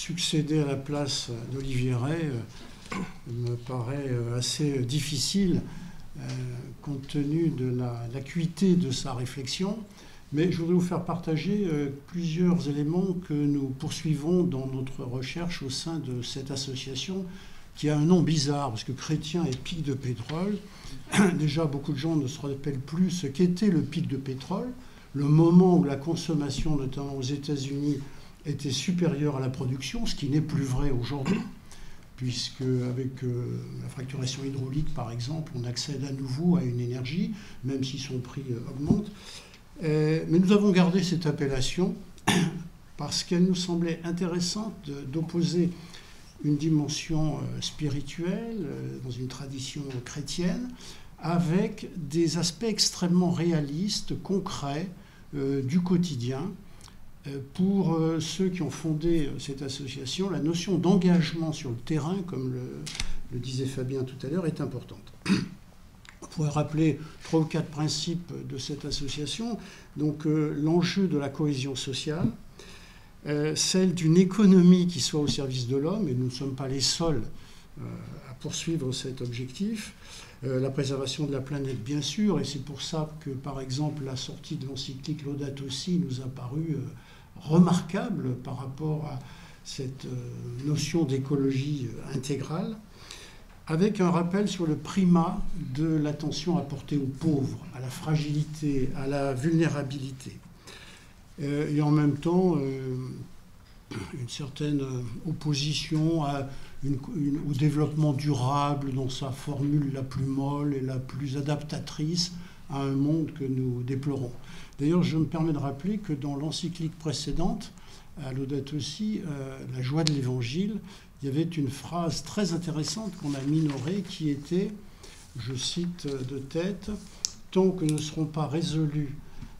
succéder à la place d'Olivier Rey me paraît assez difficile compte tenu de l'acuité de sa réflexion. Mais je voudrais vous faire partager plusieurs éléments que nous poursuivons dans notre recherche au sein de cette association qui a un nom bizarre, parce que chrétien et pic de pétrole. Déjà, beaucoup de gens ne se rappellent plus ce qu'était le pic de pétrole, le moment où la consommation, notamment aux États-Unis, était supérieure à la production, ce qui n'est plus vrai aujourd'hui, puisque avec la fracturation hydraulique, par exemple, on accède à nouveau à une énergie, même si son prix augmente. Mais nous avons gardé cette appellation parce qu'elle nous semblait intéressante d'opposer une dimension spirituelle dans une tradition chrétienne avec des aspects extrêmement réalistes, concrets du quotidien. Pour ceux qui ont fondé cette association, la notion d'engagement sur le terrain, comme le disait Fabien tout à l'heure, est importante. On pourrait rappeler 3 ou 4 principes de cette association. Donc l'enjeu de la cohésion sociale, celle d'une économie qui soit au service de l'homme, et nous ne sommes pas les seuls à poursuivre cet objectif, la préservation de la planète bien sûr, et c'est pour ça que par exemple la sortie de l'encyclique Laudato Si nous a paru remarquable par rapport à cette notion d'écologie intégrale, avec un rappel sur le primat de l'attention apportée aux pauvres, à la fragilité, à la vulnérabilité. Et en même temps, une certaine opposition au développement durable dans sa formule la plus molle et la plus adaptatrice à un monde que nous déplorons. D'ailleurs, je me permets de rappeler que dans l'encyclique précédente, à Laudato Si, la joie de l'Évangile, il y avait une phrase très intéressante qu'on a minorée qui était, je cite de tête, « Tant que ne seront pas résolues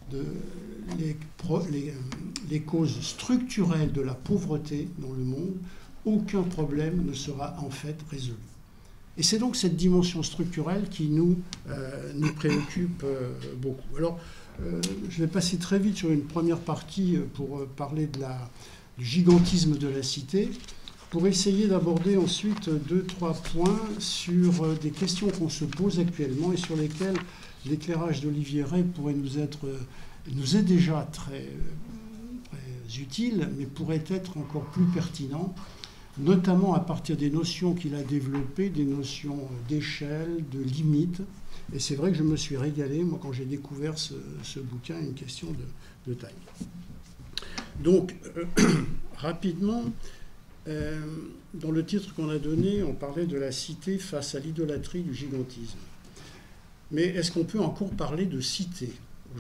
les causes structurelles de la pauvreté dans le monde, aucun problème ne sera en fait résolu. » Et c'est donc cette dimension structurelle qui nous préoccupe beaucoup. Alors, je vais passer très vite sur une première partie pour parler du gigantisme de la cité, pour essayer d'aborder ensuite 2-3 points sur des questions qu'on se pose actuellement et sur lesquelles l'éclairage d'Olivier Rey pourrait nous est déjà très utile, mais pourrait être encore plus pertinent, notamment à partir des notions qu'il a développées, des notions d'échelle, de limite. Et c'est vrai que je me suis régalé, moi, quand j'ai découvert ce bouquin, une question de taille. Donc, rapidement, dans le titre qu'on a donné, on parlait de la cité face à l'idolâtrie du gigantisme. Mais est-ce qu'on peut encore parler de cité aujourd'hui ?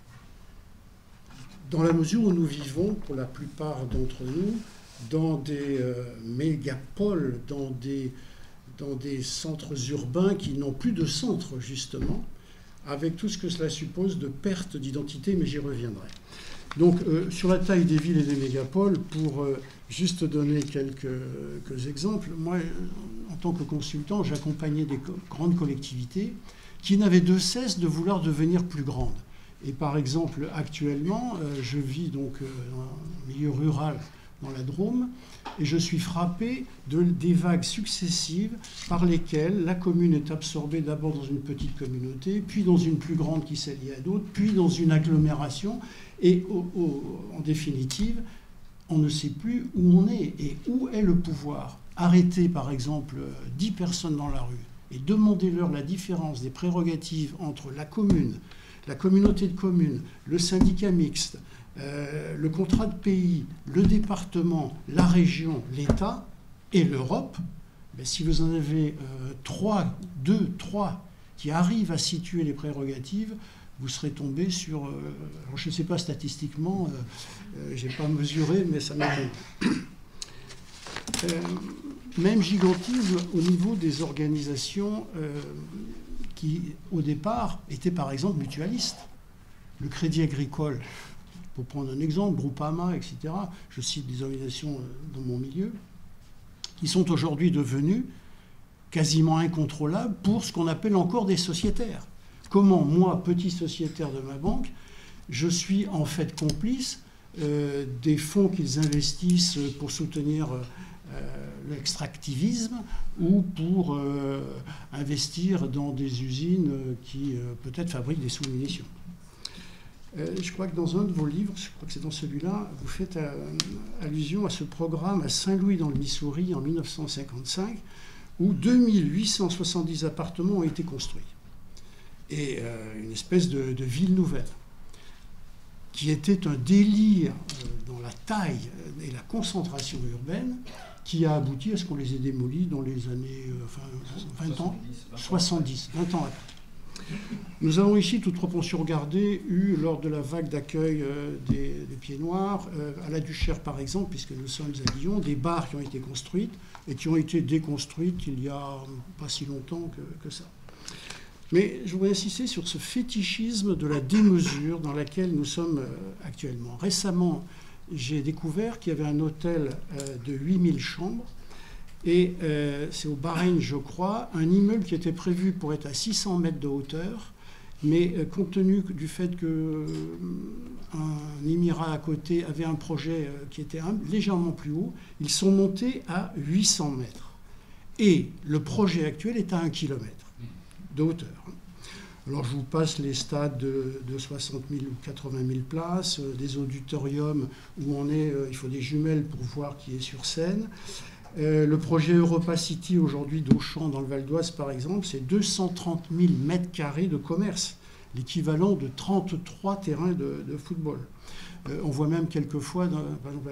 Dans la mesure où nous vivons, pour la plupart d'entre nous, dans des mégapoles, dans des centres urbains qui n'ont plus de centre, justement, avec tout ce que cela suppose de perte d'identité, mais j'y reviendrai. Donc, sur la taille des villes et des mégapoles, pour juste donner quelques exemples, moi, en tant que consultant, j'accompagnais des grandes collectivités qui n'avaient de cesse de vouloir devenir plus grandes. Et par exemple, actuellement, je vis donc dans un milieu rural dans la Drôme, et je suis frappé des vagues successives par lesquelles la commune est absorbée d'abord dans une petite communauté, puis dans une plus grande qui s'allie à d'autres, puis dans une agglomération, et en définitive, on ne sait plus où on est et où est le pouvoir. Arrêter par exemple 10 personnes dans la rue et demander-leur la différence des prérogatives entre la commune, la communauté de communes, le syndicat mixte, le contrat de pays, le département, la région, l'État et l'Europe, ben, si vous en avez 3 qui arrivent à situer les prérogatives, vous serez tombé sur... alors je ne sais pas statistiquement, je n'ai pas mesuré, mais ça m'étonne. Même gigantisme au niveau des organisations qui, au départ, étaient par exemple mutualistes. Le Crédit Agricole, pour prendre un exemple, Groupama, etc., je cite des organisations dans mon milieu, qui sont aujourd'hui devenues quasiment incontrôlables pour ce qu'on appelle encore des sociétaires. Comment, moi, petit sociétaire de ma banque, je suis en fait complice des fonds qu'ils investissent pour soutenir l'extractivisme ou pour investir dans des usines qui peut-être fabriquent des sous-munitions. Je crois que dans un de vos livres, je crois que c'est dans celui-là, vous faites allusion à ce programme à Saint-Louis dans le Missouri en 1955 où 2870 appartements ont été construits. Et une espèce de ville nouvelle qui était un délire dans la taille et la concentration urbaine qui a abouti à ce qu'on les ait démolis dans les années 20 ans, 70, 20 ans après. Nous avons ici, toute proportion gardée, eu, lors de la vague d'accueil des Pieds Noirs, à la Duchère par exemple, puisque nous sommes à Lyon, des bars qui ont été construites et qui ont été déconstruites il y a pas si longtemps que ça. Mais je voudrais insister sur ce fétichisme de la démesure dans laquelle nous sommes actuellement. Récemment, j'ai découvert qu'il y avait un hôtel de 8000 chambres et c'est au Bahreïn, je crois, un immeuble qui était prévu pour être à 600 mètres de hauteur, mais compte tenu du fait qu'un émirat à côté avait un projet qui était légèrement plus haut, ils sont montés à 800 mètres. Et le projet actuel est à 1 kilomètre de hauteur. Alors je vous passe les stades de 60 000 ou 80 000 places, des auditoriums où on est, il faut des jumelles pour voir qui est sur scène. Le projet Europa City aujourd'hui d'Auchan dans le Val d'Oise par exemple, c'est 230 000 mètres carrés de commerce, l'équivalent de 33 terrains de football. On voit même quelquefois, par exemple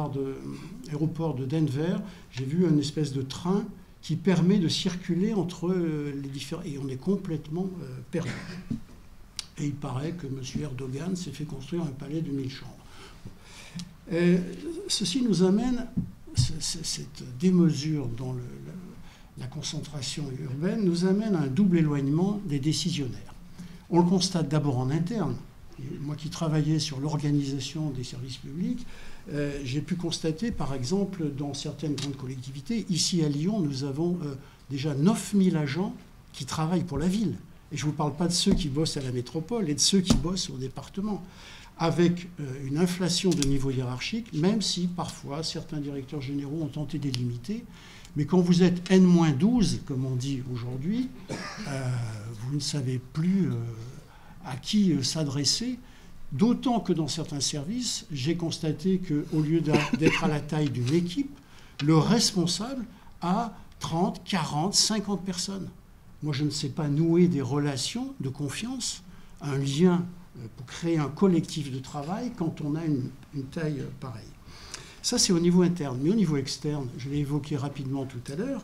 à l'aéroport de Denver, j'ai vu une espèce de train qui permet de circuler entre les différents... Et on est complètement perdu. Et il paraît que M. Erdogan s'est fait construire un palais de 1000 chambres. Ceci nous amène, cette démesure dans la concentration urbaine, nous amène à un double éloignement des décisionnaires. On le constate d'abord en interne. Moi qui travaillais sur l'organisation des services publics, j'ai pu constater, par exemple, dans certaines grandes collectivités, ici à Lyon, nous avons déjà 9000 agents qui travaillent pour la ville. Et je ne vous parle pas de ceux qui bossent à la métropole et de ceux qui bossent au département, avec une inflation de niveau hiérarchique, même si parfois certains directeurs généraux ont tenté de les limiter. Mais quand vous êtes N-12, comme on dit aujourd'hui, vous ne savez plus à qui s'adresser. D'autant que dans certains services, j'ai constaté qu'au lieu d'être à la taille d'une équipe, le responsable a 30, 40, 50 personnes. Moi, je ne sais pas nouer des relations de confiance, un lien pour créer un collectif de travail quand on a une taille pareille. Ça, c'est au niveau interne. Mais au niveau externe, je l'ai évoqué rapidement tout à l'heure,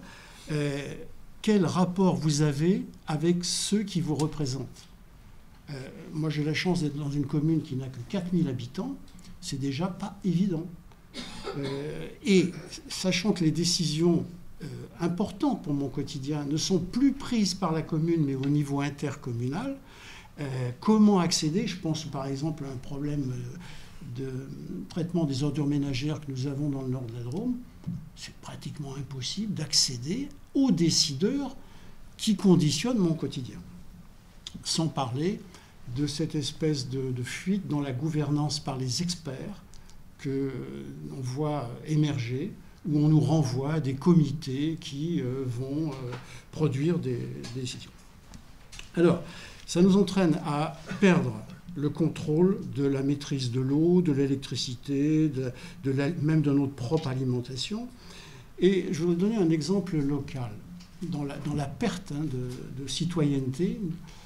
quel rapport vous avez avec ceux qui vous représentent ? Moi, j'ai la chance d'être dans une commune qui n'a que 4000 habitants. C'est déjà pas évident. Et sachant que les décisions importantes pour mon quotidien ne sont plus prises par la commune, mais au niveau intercommunal, comment accéder? Je pense par exemple à un problème de traitement des ordures ménagères que nous avons dans le nord de la Drôme. C'est pratiquement impossible d'accéder aux décideurs qui conditionnent mon quotidien. Sans parler de cette espèce de fuite dans la gouvernance par les experts qu'on voit émerger, où on nous renvoie à des comités qui vont produire des décisions. Alors, ça nous entraîne à perdre le contrôle de la maîtrise de l'eau, de l'électricité, même de notre propre alimentation. Et je vais vous donner un exemple local. Dans la perte de citoyenneté,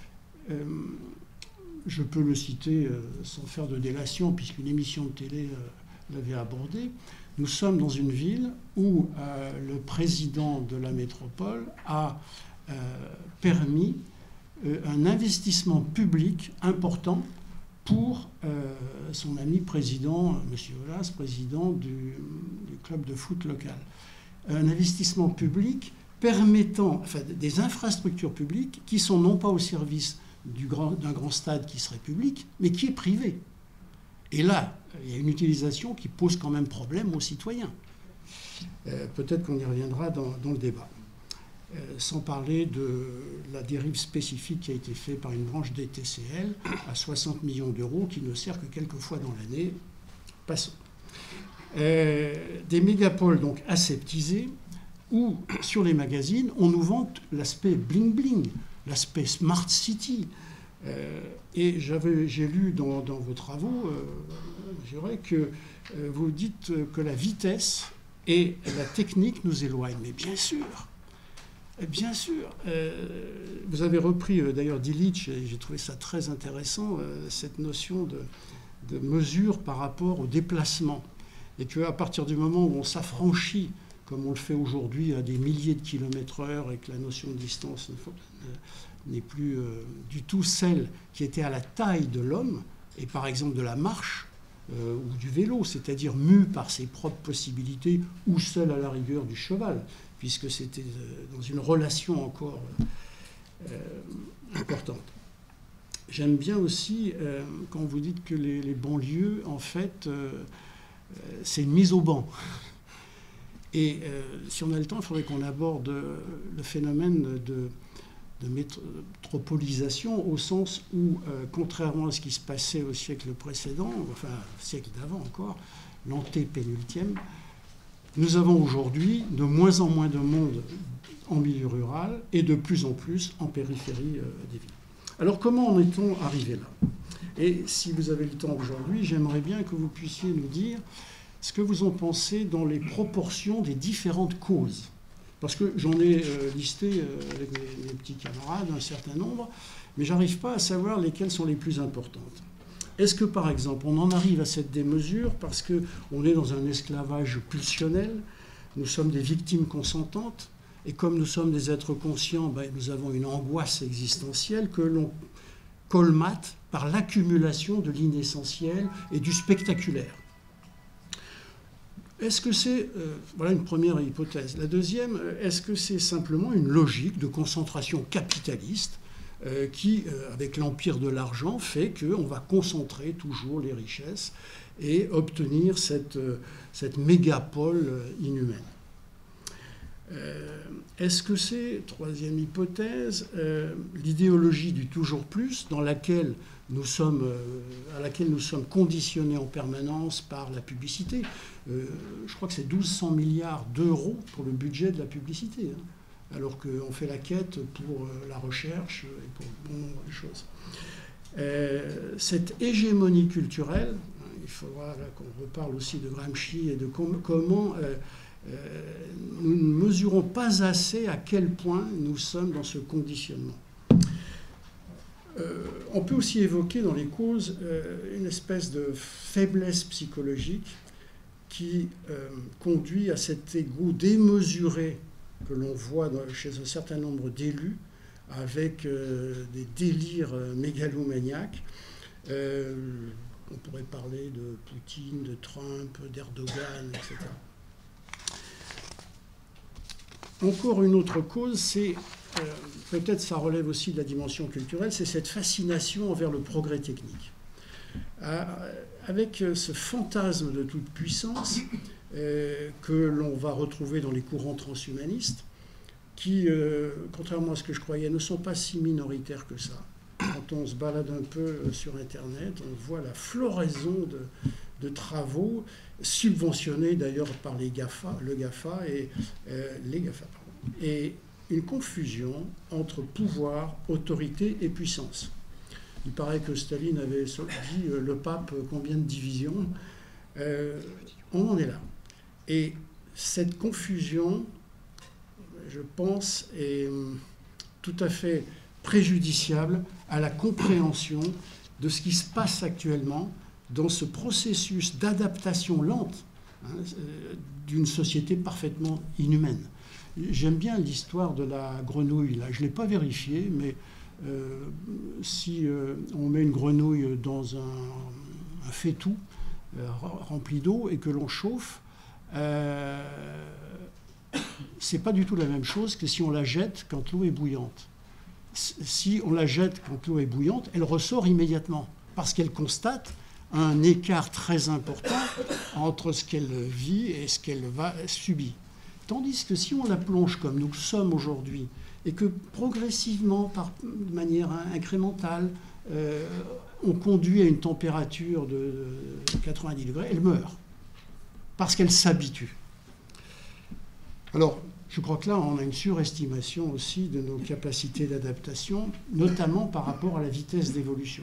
je peux le citer sans faire de délation, puisqu'une émission de télé l'avait abordé. Nous sommes dans une ville où le président de la métropole a permis un investissement public important pour son ami président, M. Aulas, président du club de foot local. Un investissement public permettant, enfin, des infrastructures publiques qui sont non pas au service d'un grand stade qui serait public, mais qui est privé. Et là, il y a une utilisation qui pose quand même problème aux citoyens. Peut-être qu'on y reviendra dans le débat. Sans parler de la dérive spécifique qui a été faite par une branche des TCL à 60 millions d'euros qui ne sert que quelques fois dans l'année Passons. Des mégapoles donc aseptisés, où sur les magazines, on nous vante l'aspect bling-bling, l'aspect smart city. Et j'ai lu dans vos travaux, je dirais que vous dites que la vitesse et la technique nous éloignent. Mais bien sûr, bien sûr. Vous avez repris d'ailleurs d'Illich, et j'ai trouvé ça très intéressant, cette notion de mesure par rapport au déplacement. Et qu'à partir du moment où on s'affranchit, comme on le fait aujourd'hui, à des milliers de kilomètres heure, et que la notion de distance n'est plus du tout celle qui était à la taille de l'homme, et par exemple de la marche ou du vélo, c'est-à-dire mu par ses propres possibilités, ou seul à la rigueur du cheval, puisque c'était dans une relation encore importante. J'aime bien aussi quand vous dites que les banlieues, en fait, c'est une mise au banc. Et si on a le temps, il faudrait qu'on aborde le phénomène de métropolisation, au sens où, contrairement à ce qui se passait au siècle précédent, enfin, au siècle d'avant encore, l'antépénultième, nous avons aujourd'hui de moins en moins de monde en milieu rural et de plus en plus en périphérie des villes. Alors, comment en est-on arrivé là ? Et si vous avez le temps aujourd'hui, j'aimerais bien que vous puissiez nous dire ce que vous en pensez dans les proportions des différentes causes. Parce que j'en ai listé avec mes petits camarades un certain nombre, mais je n'arrive pas à savoir lesquelles sont les plus importantes. Est-ce que, par exemple, on en arrive à cette démesure parce qu'on est dans un esclavage pulsionnel, nous sommes des victimes consentantes, et comme nous sommes des êtres conscients, nous avons une angoisse existentielle que l'on colmate par l'accumulation de l'inessentiel et du spectaculaire. Est-ce que c'est... voilà une première hypothèse. La deuxième, est-ce que c'est simplement une logique de concentration capitaliste qui, avec l'empire de l'argent, fait qu'on va concentrer toujours les richesses et obtenir cette mégapole inhumaine. Est-ce que c'est, troisième hypothèse, l'idéologie du toujours plus à laquelle nous sommes conditionnés en permanence par la publicité. Je crois que c'est 1200 milliards d'euros pour le budget de la publicité, hein, alors qu'on fait la quête pour la recherche et pour bon nombre de choses. Cette hégémonie culturelle, il faudra qu'on reparle aussi de Gramsci et de comment nous ne mesurons pas assez à quel point nous sommes dans ce conditionnement. On peut aussi évoquer dans les causes une espèce de faiblesse psychologique qui conduit à cet égo démesuré que l'on voit chez un certain nombre d'élus avec des délires mégalomaniaques. On pourrait parler de Poutine, de Trump, d'Erdogan, etc. Encore une autre cause, c'est, peut-être ça relève aussi de la dimension culturelle, c'est cette fascination envers le progrès technique. Avec ce fantasme de toute puissance que l'on va retrouver dans les courants transhumanistes, qui, contrairement à ce que je croyais, ne sont pas si minoritaires que ça. Quand on se balade un peu sur Internet, on voit la floraison de travaux subventionnés d'ailleurs par les GAFA, le GAFA et les GAFA, et une confusion entre pouvoir, autorité et puissance. Il paraît que Staline avait dit le pape combien de divisions. On en est là. Et cette confusion, je pense, est tout à fait préjudiciable à la compréhension de ce qui se passe actuellement dans ce processus d'adaptation lente d'une société parfaitement inhumaine. J'aime bien l'histoire de la grenouille. Là. Je ne l'ai pas vérifié, mais si on met une grenouille dans un faitout rempli d'eau et que l'on chauffe, c'est pas du tout la même chose que si on la jette quand l'eau est bouillante. Si on la jette quand l'eau est bouillante, elle ressort immédiatement parce qu'elle constate un écart très important entre ce qu'elle vit et ce qu'elle va subir. Tandis que si on la plonge comme nous sommes aujourd'hui et que progressivement, de manière incrémentale, on conduit à une température de 90 degrés, elle meurt, parce qu'elle s'habitue. Alors, je crois que là, on a une surestimation aussi de nos capacités d'adaptation, notamment par rapport à la vitesse d'évolution.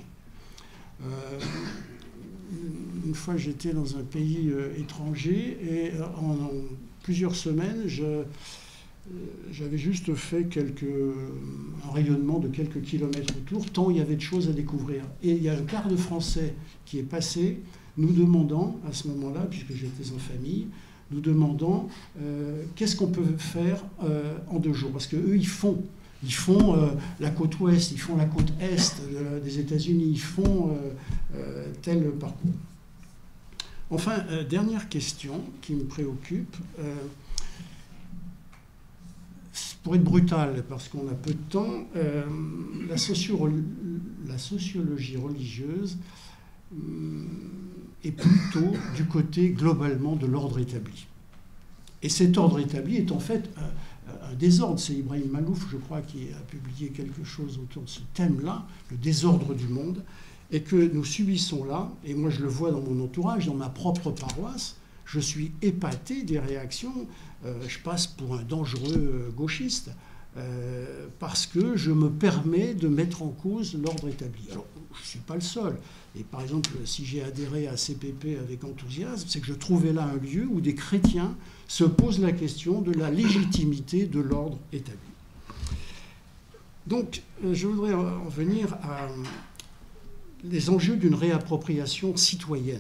Une fois, j'étais dans un pays étranger et en plusieurs semaines, j'avais juste fait un rayonnement de quelques kilomètres autour, tant il y avait de choses à découvrir. Et il y a un quart de Français qui est passé, nous demandant, à ce moment-là, puisque j'étais en famille, nous demandant qu'est-ce qu'on peut faire en 2 jours. Parce qu'eux, ils font la côte ouest, ils font la côte est des États-Unis, ils font tel parcours. Enfin, dernière question qui me préoccupe. Pour être brutal, parce qu'on a peu de temps, la sociologie religieuse est plutôt du côté globalement de l'ordre établi. Et cet ordre établi est en fait un désordre. C'est Ibrahim Malouf, je crois, qui a publié quelque chose autour de ce thème-là, le désordre du monde, et que nous subissons là, et moi je le vois dans mon entourage, dans ma propre paroisse, je suis épaté des réactions. Je passe pour un dangereux gauchiste parce que je me permets de mettre en cause l'ordre établi. Alors, je ne suis pas le seul. Et par exemple, si j'ai adhéré à CPP avec enthousiasme, c'est que je trouvais là un lieu où des chrétiens se posent la question de la légitimité de l'ordre établi. Donc, je voudrais en venir à les enjeux d'une réappropriation citoyenne.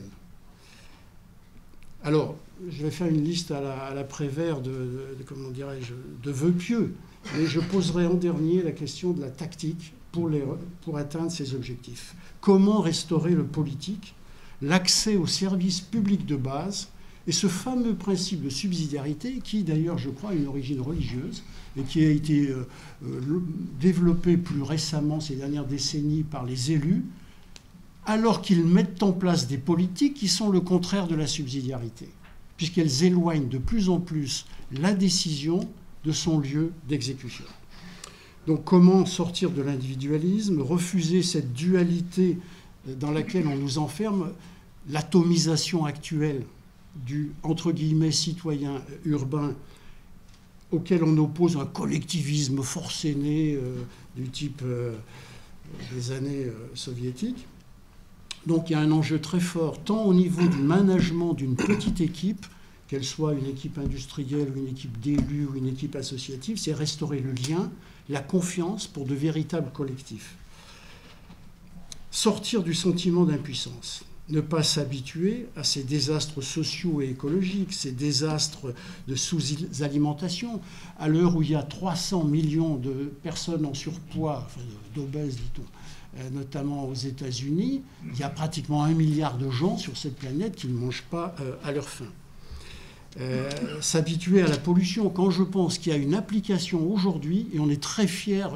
Alors, je vais faire une liste à la Prévert comment dirais-je, de vœux pieux, mais je poserai en dernier la question de la tactique pour atteindre ces objectifs. Comment restaurer le politique, l'accès aux services publics de base et ce fameux principe de subsidiarité qui, d'ailleurs, je crois, a une origine religieuse et qui a été développé plus récemment, ces dernières décennies, par les élus, alors qu'ils mettent en place des politiques qui sont le contraire de la subsidiarité, puisqu'elles éloignent de plus en plus la décision de son lieu d'exécution. Donc comment sortir de l'individualisme, refuser cette dualité dans laquelle on nous enferme, l'atomisation actuelle du, entre guillemets, citoyen urbain auquel on oppose un collectivisme forcené du type des années soviétiques. Donc il y a un enjeu très fort, tant au niveau du management d'une petite équipe, qu'elle soit une équipe industrielle, ou une équipe d'élus, ou une équipe associative, c'est restaurer le lien, la confiance pour de véritables collectifs. Sortir du sentiment d'impuissance, ne pas s'habituer à ces désastres sociaux et écologiques, ces désastres de sous-alimentation, à l'heure où il y a 300 millions de personnes en surpoids, enfin d'obèses, dit-on, notamment aux États-Unis, il y a pratiquement 1 milliard de gens sur cette planète qui ne mangent pas à leur faim. S'habituer à la pollution. Quand je pense qu'il y a une application aujourd'hui, et on est très fiers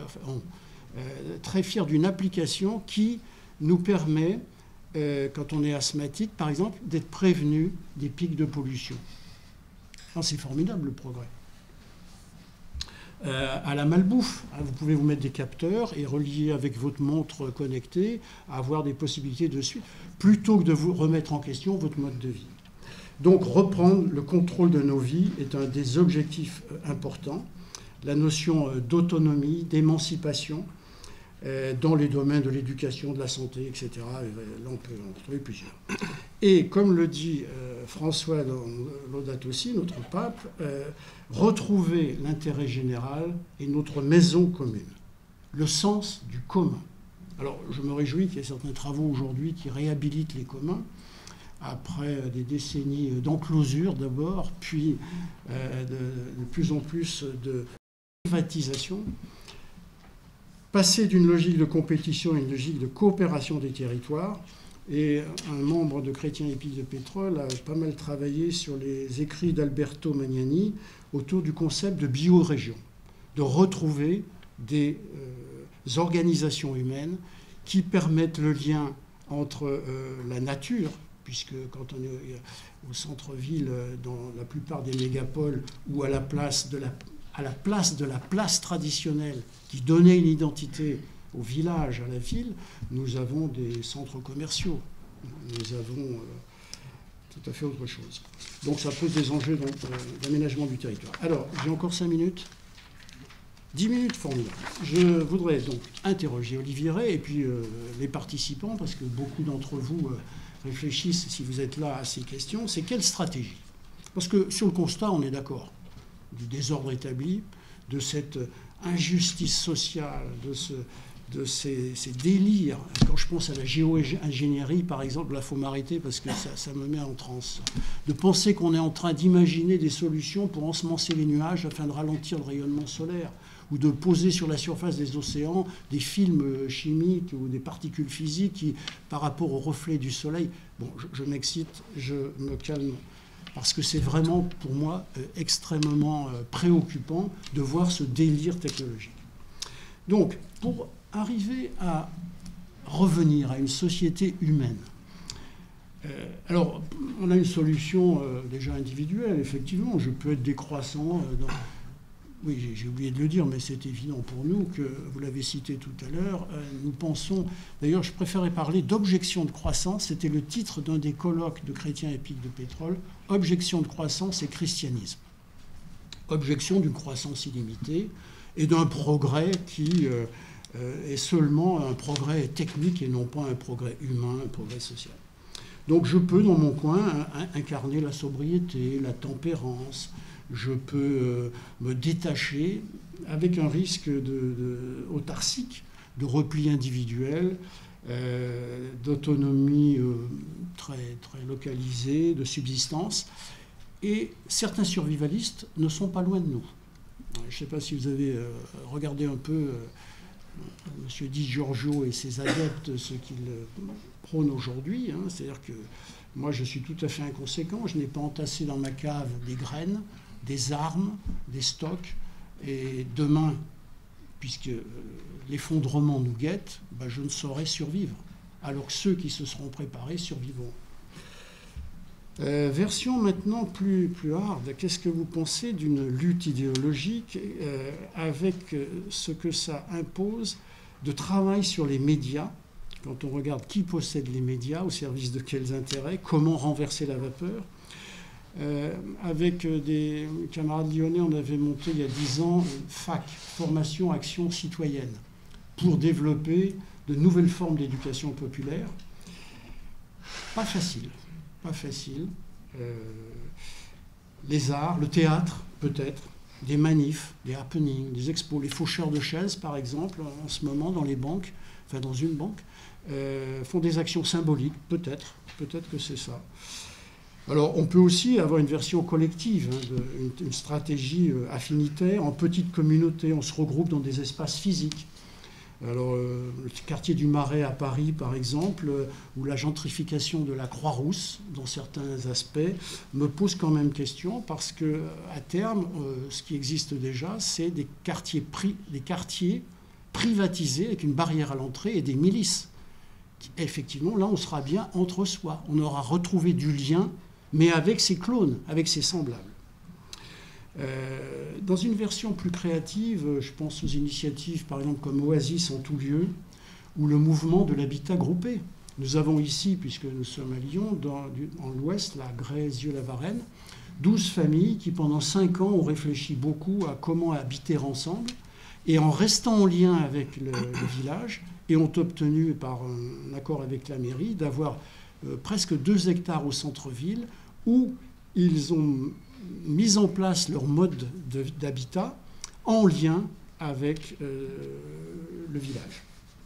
d'une application qui nous permet, quand on est asthmatique, par exemple, d'être prévenu des pics de pollution. C'est formidable le progrès. À la malbouffe, vous pouvez vous mettre des capteurs et relier avec votre montre connectée, avoir des possibilités de suite, plutôt que de vous remettre en question votre mode de vie. Donc reprendre le contrôle de nos vies est un des objectifs importants. La notion d'autonomie, d'émancipation dans les domaines de l'éducation, de la santé, etc. Là, on peut en trouver plusieurs. Et comme le dit François dans Laudato Si, notre pape, retrouver l'intérêt général et notre maison commune, le sens du commun. Alors, je me réjouis qu'il y ait certains travaux aujourd'hui qui réhabilitent les communs, après des décennies d'enclosure d'abord, puis de plus en plus de privatisation. Passer d'une logique de compétition à une logique de coopération des territoires. Et un membre de Chrétiens et Piles de Pétrole a pas mal travaillé sur les écrits d'Alberto Magnani autour du concept de biorégion, de retrouver des organisations humaines qui permettent le lien entre la nature, puisque quand on est au centre-ville, dans la plupart des mégapoles, ou à la place de la place traditionnelle qui donnait une identité au village, à la ville, nous avons des centres commerciaux. Nous avons tout à fait autre chose. Donc ça pose des enjeux d'aménagement du territoire. Alors, j'ai encore 5 minutes. 10 minutes, formidable. Je voudrais donc interroger Olivier Rey et puis les participants, parce que beaucoup d'entre vous réfléchissent, si vous êtes là, à ces questions. C'est quelle stratégie? Parce que sur le constat, on est d'accord. Du désordre établi, de cette injustice sociale, de ces délires. Quand je pense à la géo-ingénierie, par exemple, là, il faut m'arrêter parce que ça me met en transe. De penser qu'on est en train d'imaginer des solutions pour ensemencer les nuages afin de ralentir le rayonnement solaire, ou de poser sur la surface des océans des films chimiques ou des particules physiques qui, par rapport au reflet du soleil... Bon, je m'excite, je me calme, parce que c'est vraiment, pour moi, extrêmement préoccupant de voir ce délire technologique. Donc, pour arriver à revenir à une société humaine, alors, on a une solution déjà individuelle, effectivement. Je peux être décroissant oui, j'ai oublié de le dire, mais c'est évident pour nous que, vous l'avez cité tout à l'heure, nous pensons... D'ailleurs, je préférais parler d'objection de croissance. C'était le titre d'un des colloques de Chrétiens épiques de pétrole. Objection de croissance et christianisme. Objection d'une croissance illimitée et d'un progrès qui est seulement un progrès technique et non pas un progrès humain, un progrès social. Donc je peux, dans mon coin, incarner la sobriété, la tempérance. Je peux me détacher avec un risque autarcique, de repli individuel, d'autonomie très, très localisée, de subsistance. Et certains survivalistes ne sont pas loin de nous. Je ne sais pas si vous avez regardé un peu M. Di Giorgio et ses adeptes, ce qu'ils prônent aujourd'hui. Hein. C'est-à-dire que moi, je suis tout à fait inconséquent. Je n'ai pas entassé dans ma cave des graines, des armes, des stocks. Et demain, puisque l'effondrement nous guette, ben je ne saurais survivre. Alors que ceux qui se seront préparés survivront. Version maintenant plus hard. Qu'est-ce que vous pensez d'une lutte idéologique avec ce que ça impose de travail sur les médias, quand on regarde qui possède les médias, au service de quels intérêts, comment renverser la vapeur. Avec des camarades lyonnais, on avait monté il y a 10 ans une FAC, Formation Action Citoyenne, pour développer de nouvelles formes d'éducation populaire. Pas facile. Pas facile. Les arts, le théâtre, peut-être, des manifs, des happenings, des expos. Les faucheurs de chaises, par exemple, en ce moment, dans les banques, enfin dans une banque, font des actions symboliques, peut-être que c'est ça. Alors, on peut aussi avoir une version collective, hein, une stratégie affinitaire, en petite communauté. On se regroupe dans des espaces physiques. Alors, le quartier du Marais à Paris, par exemple, ou la gentrification de la Croix-Rousse, dans certains aspects, me pose quand même question, parce qu'à terme, ce qui existe déjà, c'est des quartiers privatisés avec une barrière à l'entrée et des milices. Effectivement, là, on sera bien entre soi. On aura retrouvé du lien, mais avec ses clones, avec ses semblables. Dans une version plus créative, je pense aux initiatives par exemple comme Oasis en tout lieu, ou le mouvement de l'habitat groupé. Nous avons ici, puisque nous sommes à Lyon, en l'ouest, la Grèzieux-la-Varenne, 12 familles qui pendant 5 ans ont réfléchi beaucoup à comment habiter ensemble, et en restant en lien avec le village, et ont obtenu par un accord avec la mairie d'avoir presque 2 hectares au centre-ville, où ils ont mis en place leur mode d'habitat en lien avec le village.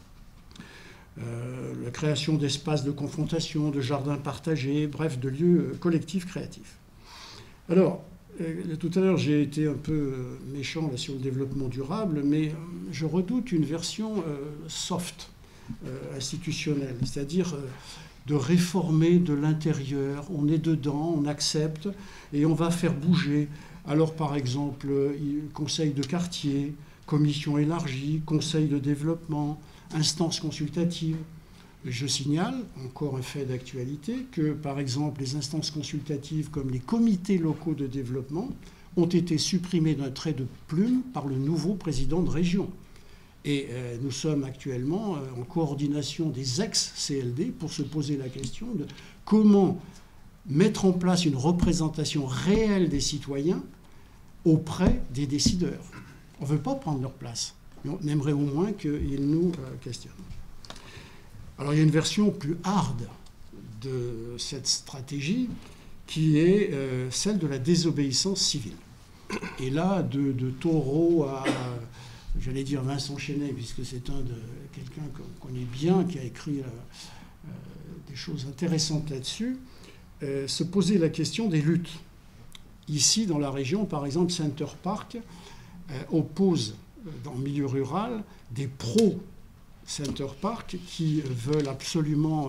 La création d'espaces de confrontation, de jardins partagés, bref, de lieux collectifs créatifs. Alors, tout à l'heure, j'ai été un peu méchant là, sur le développement durable, mais je redoute une version soft, institutionnelle, c'est-à-dire de réformer de l'intérieur. On est dedans, on accepte et on va faire bouger. Alors par exemple, conseil de quartier, commission élargie, conseil de développement, instance consultative. Je signale, encore un fait d'actualité, que par exemple les instances consultatives comme les comités locaux de développement ont été supprimés d'un trait de plume par le nouveau président de région. Et nous sommes actuellement en coordination des ex-CLD pour se poser la question de comment mettre en place une représentation réelle des citoyens auprès des décideurs. On ne veut pas prendre leur place, mais on aimerait au moins qu'ils nous questionnent. Alors il y a une version plus hard de cette stratégie qui est celle de la désobéissance civile. Et là, de Thoreau à, j'allais dire Vincent Chénet, puisque c'est quelqu'un qu'on connaît bien, qui a écrit des choses intéressantes là-dessus, se poser la question des luttes. Ici, dans la région, par exemple, Center Park oppose, dans le milieu rural, des pro-Center Park qui veulent absolument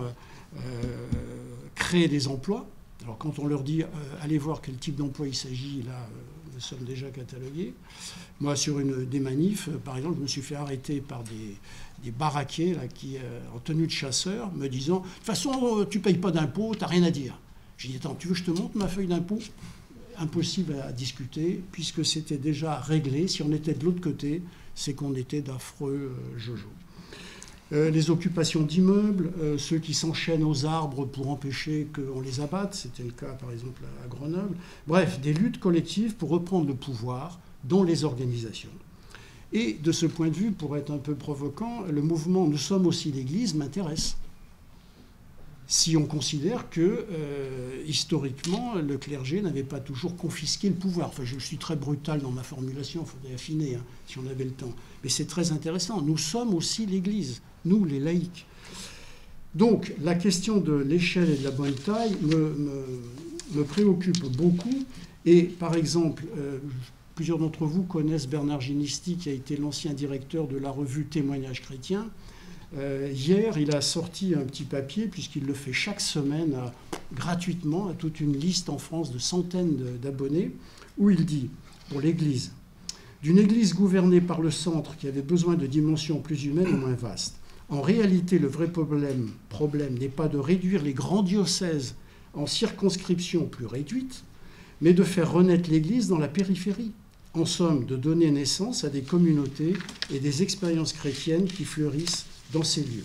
créer des emplois. Alors quand on leur dit allez voir quel type d'emploi il s'agit, là nous sommes déjà catalogués. Moi sur des manifs, par exemple, je me suis fait arrêter par des baraquiers là, qui, en tenue de chasseur, me disant de toute façon tu ne payes pas d'impôts, tu n'as rien à dire. J'ai dit attends, tu veux que je te montre ma feuille d'impôt? Impossible à discuter puisque c'était déjà réglé. Si on était de l'autre côté, c'est qu'on était d'affreux jojo. Les occupations d'immeubles, ceux qui s'enchaînent aux arbres pour empêcher qu'on les abatte, c'était le cas par exemple à Grenoble. Bref, des luttes collectives pour reprendre le pouvoir dans les organisations. Et de ce point de vue, pour être un peu provoquant, le mouvement « Nous sommes aussi l'Église » m'intéresse. Si on considère que, historiquement, le clergé n'avait pas toujours confisqué le pouvoir. Enfin, je suis très brutal dans ma formulation, il faudrait affiner hein, si on avait le temps. Mais c'est très intéressant. Nous sommes aussi l'Église, nous, les laïcs. Donc, la question de l'échelle et de la bonne taille me préoccupe beaucoup. Et, par exemple, plusieurs d'entre vous connaissent Bernard Ginisti, qui a été l'ancien directeur de la revue Témoignages chrétiens. Hier, il a sorti un petit papier, puisqu'il le fait chaque semaine gratuitement à toute une liste en France de centaines d'abonnés, où il dit, pour l'Église, d'une Église gouvernée par le centre qui avait besoin de dimensions plus humaines et moins vastes. En réalité, le vrai problème n'est pas de réduire les grands diocèses en circonscriptions plus réduites, mais de faire renaître l'Église dans la périphérie. En somme, de donner naissance à des communautés et des expériences chrétiennes qui fleurissent dans ces lieux.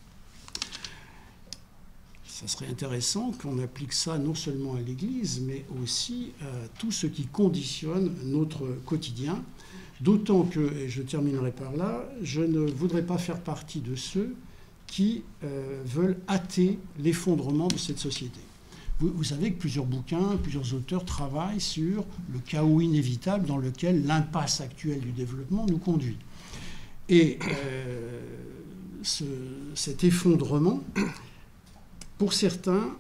Ça serait intéressant qu'on applique ça non seulement à l'Église, mais aussi à tout ce qui conditionne notre quotidien. D'autant que, et je terminerai par là, je ne voudrais pas faire partie de ceux qui veulent hâter l'effondrement de cette société. Vous savez que plusieurs bouquins, plusieurs auteurs travaillent sur le chaos inévitable dans lequel l'impasse actuelle du développement nous conduit. Et cet effondrement, pour certains,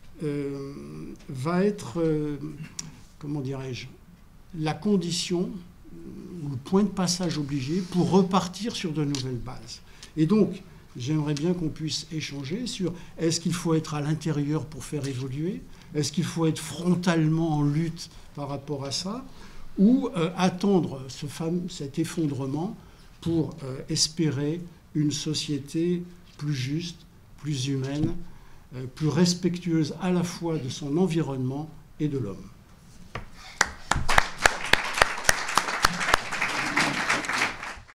va être, comment dirais-je, la condition ou le point de passage obligé pour repartir sur de nouvelles bases. Et donc, j'aimerais bien qu'on puisse échanger sur est-ce qu'il faut être à l'intérieur pour faire évoluer, est-ce qu'il faut être frontalement en lutte par rapport à ça, ou attendre cet effondrement pour espérer une société plus juste, plus humaine, plus respectueuse à la fois de son environnement et de l'homme.